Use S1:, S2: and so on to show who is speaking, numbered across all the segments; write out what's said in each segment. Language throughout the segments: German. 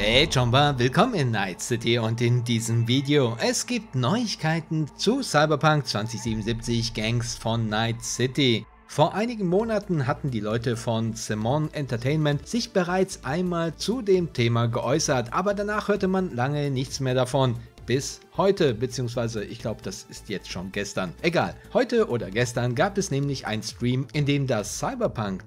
S1: Hey Chomba, willkommen in Night City und in diesem Video. Es gibt Neuigkeiten zu Cyberpunk 2077 Gangs von Night City. Vor einigen Monaten hatten die Leute von Simon Entertainment sich bereits einmal zu dem Thema geäußert, aber danach hörte man lange nichts mehr davon. Bis heute, beziehungsweise ich glaube, das ist jetzt schon gestern. Egal, heute oder gestern gab es nämlich einen Stream, in dem das Cyberpunk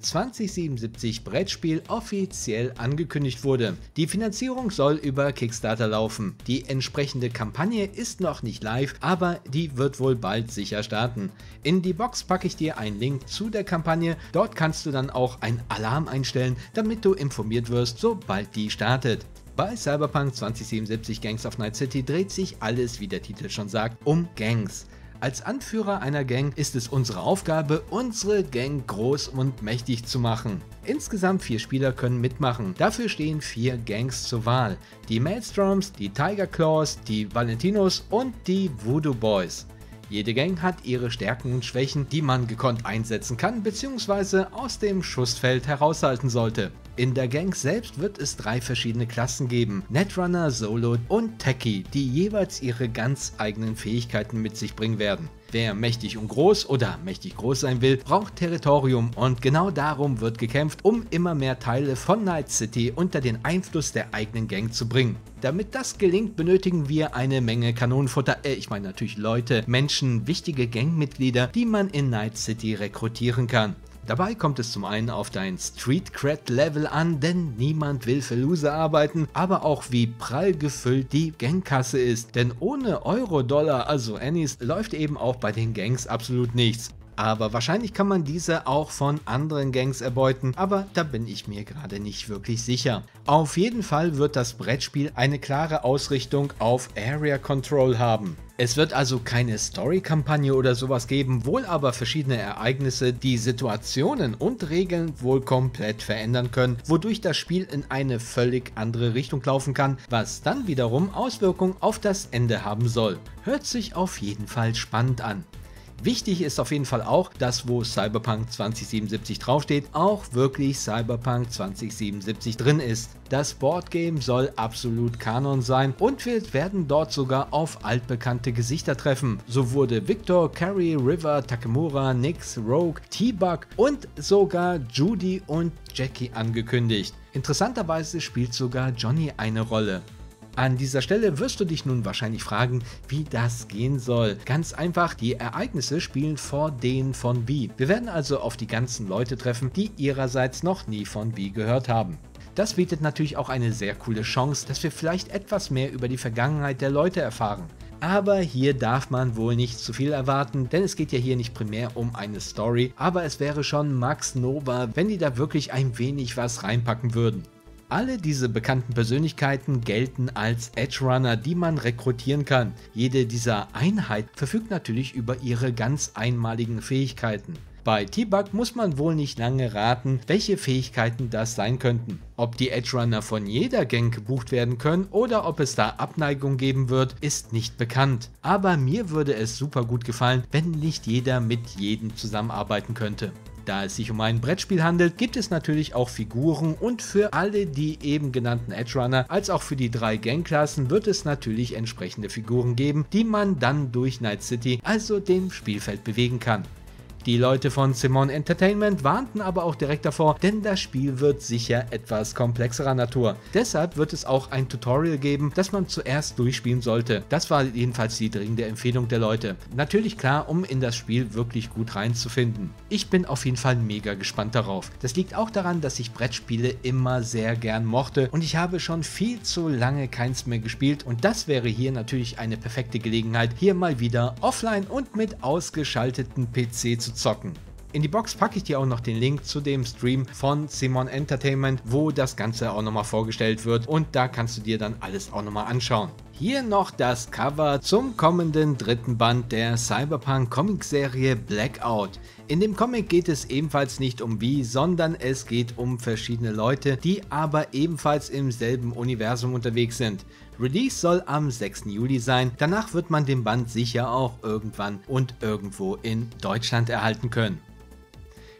S1: 2077 Brettspiel offiziell angekündigt wurde. Die Finanzierung soll über Kickstarter laufen. Die entsprechende Kampagne ist noch nicht live, aber die wird wohl bald sicher starten. In die Box packe ich dir einen Link zu der Kampagne. Dort kannst du dann auch einen Alarm einstellen, damit du informiert wirst, sobald die startet. Bei Cyberpunk 2077 Gangs of Night City dreht sich alles, wie der Titel schon sagt, um Gangs. Als Anführer einer Gang ist es unsere Aufgabe, unsere Gang groß und mächtig zu machen. Insgesamt 4 Spieler können mitmachen, dafür stehen 4 Gangs zur Wahl. Die Maelstroms, die Tiger Claws, die Valentinos und die Voodoo Boys. Jede Gang hat ihre Stärken und Schwächen, die man gekonnt einsetzen kann bzw. aus dem Schussfeld heraushalten sollte. In der Gang selbst wird es 3 verschiedene Klassen geben, Netrunner, Solo und Techie, die jeweils ihre ganz eigenen Fähigkeiten mit sich bringen werden. Wer mächtig und groß oder mächtig groß sein will, braucht Territorium und genau darum wird gekämpft, um immer mehr Teile von Night City unter den Einfluss der eigenen Gang zu bringen. Damit das gelingt, benötigen wir eine Menge Kanonenfutter, ich meine natürlich Leute, Menschen, wichtige Gangmitglieder, die man in Night City rekrutieren kann. Dabei kommt es zum einen auf dein Street Cred Level an, denn niemand will für Loser arbeiten, aber auch wie prall gefüllt die Gangkasse ist, denn ohne Euro, Dollar, also Annies, läuft eben auch bei den Gangs absolut nichts. Aber wahrscheinlich kann man diese auch von anderen Gangs erbeuten, aber da bin ich mir gerade nicht wirklich sicher. Auf jeden Fall wird das Brettspiel eine klare Ausrichtung auf Area Control haben. Es wird also keine Story-Kampagne oder sowas geben, wohl aber verschiedene Ereignisse, die Situationen und Regeln wohl komplett verändern können, wodurch das Spiel in eine völlig andere Richtung laufen kann, was dann wiederum Auswirkungen auf das Ende haben soll. Hört sich auf jeden Fall spannend an. Wichtig ist auf jeden Fall auch, dass wo Cyberpunk 2077 draufsteht, auch wirklich Cyberpunk 2077 drin ist. Das Boardgame soll absolut Kanon sein und wir werden dort sogar auf altbekannte Gesichter treffen. So wurde Victor, Carrie, River, Takemura, Nix, Rogue, T-Bug und sogar Judy und Jackie angekündigt. Interessanterweise spielt sogar Johnny eine Rolle. An dieser Stelle wirst du dich nun wahrscheinlich fragen, wie das gehen soll. Ganz einfach, die Ereignisse spielen vor denen von V. Wir werden also auf die ganzen Leute treffen, die ihrerseits noch nie von V gehört haben. Das bietet natürlich auch eine sehr coole Chance, dass wir vielleicht etwas mehr über die Vergangenheit der Leute erfahren. Aber hier darf man wohl nicht zu viel erwarten, denn es geht ja hier nicht primär um eine Story, aber es wäre schon Max Nova, wenn die da wirklich ein wenig was reinpacken würden. Alle diese bekannten Persönlichkeiten gelten als Edgerunner, die man rekrutieren kann. Jede dieser Einheiten verfügt natürlich über ihre ganz einmaligen Fähigkeiten. Bei T-Bug muss man wohl nicht lange raten, welche Fähigkeiten das sein könnten. Ob die Edgerunner von jeder Gang gebucht werden können oder ob es da Abneigung geben wird, ist nicht bekannt. Aber mir würde es super gut gefallen, wenn nicht jeder mit jedem zusammenarbeiten könnte. Da es sich um ein Brettspiel handelt, gibt es natürlich auch Figuren und für alle die eben genannten Edgerunner, als auch für die 3 Gangklassen wird es natürlich entsprechende Figuren geben, die man dann durch Night City, also dem Spielfeld, bewegen kann. Die Leute von Simon Entertainment warnten aber auch direkt davor, denn das Spiel wird sicher etwas komplexerer Natur. Deshalb wird es auch ein Tutorial geben, das man zuerst durchspielen sollte. Das war jedenfalls die dringende Empfehlung der Leute. Natürlich klar, um in das Spiel wirklich gut reinzufinden. Ich bin auf jeden Fall mega gespannt darauf. Das liegt auch daran, dass ich Brettspiele immer sehr gern mochte und ich habe schon viel zu lange keins mehr gespielt und das wäre hier natürlich eine perfekte Gelegenheit, hier mal wieder offline und mit ausgeschalteten PC zu zocken. In die Box packe ich dir auch noch den Link zu dem Stream von Simon Entertainment, wo das Ganze auch nochmal vorgestellt wird und da kannst du dir dann alles auch nochmal anschauen. Hier noch das Cover zum kommenden 3. Band der Cyberpunk Comicserie Blackout. In dem Comic geht es ebenfalls nicht um V, sondern es geht um verschiedene Leute, die aber ebenfalls im selben Universum unterwegs sind. Release soll am 6. Juli sein, danach wird man den Band sicher auch irgendwann und irgendwo in Deutschland erhalten können.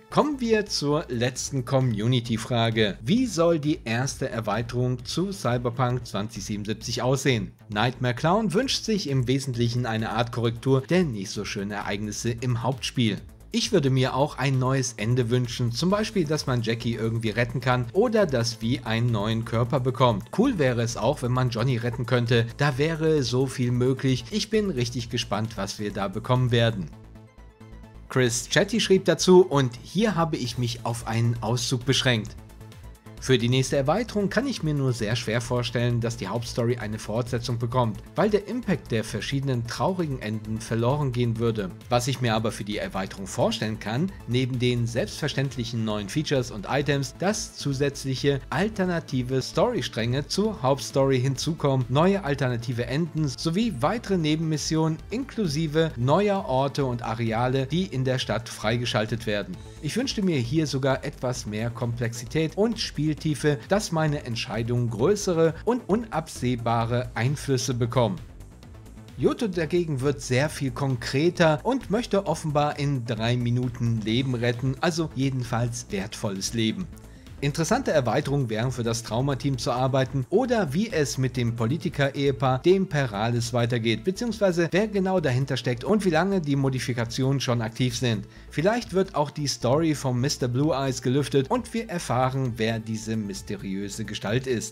S1: Kommen wir zur letzten Community-Frage. Wie soll die erste Erweiterung zu Cyberpunk 2077 aussehen? Nightmare Clown wünscht sich im Wesentlichen eine Art Korrektur der nicht so schönen Ereignisse im Hauptspiel. Ich würde mir auch ein neues Ende wünschen, zum Beispiel, dass man Jackie irgendwie retten kann oder dass Vi einen neuen Körper bekommt. Cool wäre es auch, wenn man Johnny retten könnte, da wäre so viel möglich. Ich bin richtig gespannt, was wir da bekommen werden. Chris Chatty schrieb dazu, und hier habe ich mich auf einen Auszug beschränkt. Für die nächste Erweiterung kann ich mir nur sehr schwer vorstellen, dass die Hauptstory eine Fortsetzung bekommt, weil der Impact der verschiedenen traurigen Enden verloren gehen würde. Was ich mir aber für die Erweiterung vorstellen kann, neben den selbstverständlichen neuen Features und Items, dass zusätzliche alternative Storystränge zur Hauptstory hinzukommen, neue alternative Enden sowie weitere Nebenmissionen inklusive neuer Orte und Areale, die in der Stadt freigeschaltet werden. Ich wünschte mir hier sogar etwas mehr Komplexität und Spieltiefe, dass meine Entscheidungen größere und unabsehbare Einflüsse bekommen. Yoto dagegen wird sehr viel konkreter und möchte offenbar in 3 Minuten Leben retten, also jedenfalls wertvolles Leben. Interessante Erweiterungen wären für das Trauma-Team zu arbeiten oder wie es mit dem Politiker-Ehepaar, dem Perales, weitergeht, beziehungsweise wer genau dahinter steckt und wie lange die Modifikationen schon aktiv sind. Vielleicht wird auch die Story von Mr. Blue Eyes gelüftet und wir erfahren, wer diese mysteriöse Gestalt ist.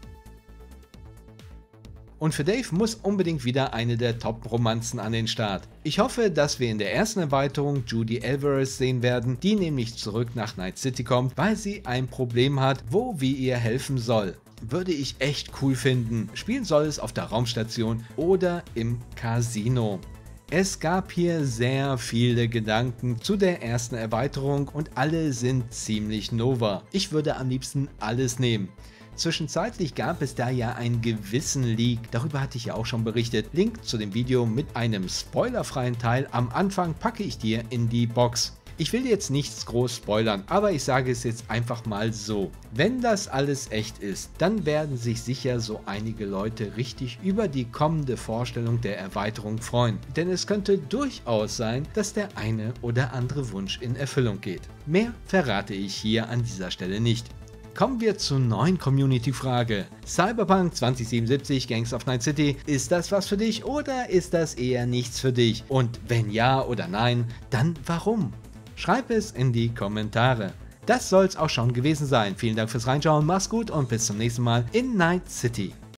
S1: Und für Dave muss unbedingt wieder eine der Top-Romanzen an den Start. Ich hoffe, dass wir in der ersten Erweiterung Judy Alvarez sehen werden, die nämlich zurück nach Night City kommt, weil sie ein Problem hat, wo Vi ihr helfen soll. Würde ich echt cool finden. Spielen soll es auf der Raumstation oder im Casino. Es gab hier sehr viele Gedanken zu der ersten Erweiterung und alle sind ziemlich nova. Ich würde am liebsten alles nehmen. Zwischenzeitlich gab es da ja einen gewissen Leak, darüber hatte ich ja auch schon berichtet. Link zu dem Video mit einem spoilerfreien Teil am Anfang packe ich dir in die Box. Ich will jetzt nichts groß spoilern, aber ich sage es jetzt einfach mal so. Wenn das alles echt ist, dann werden sich sicher so einige Leute richtig über die kommende Vorstellung der Erweiterung freuen. Denn es könnte durchaus sein, dass der eine oder andere Wunsch in Erfüllung geht. Mehr verrate ich hier an dieser Stelle nicht. Kommen wir zur neuen Community-Frage. Cyberpunk 2077 Gangs of Night City, ist das was für dich oder ist das eher nichts für dich? Und wenn ja oder nein, dann warum? Schreib es in die Kommentare. Das soll's auch schon gewesen sein. Vielen Dank fürs Reinschauen, mach's gut und bis zum nächsten Mal in Night City.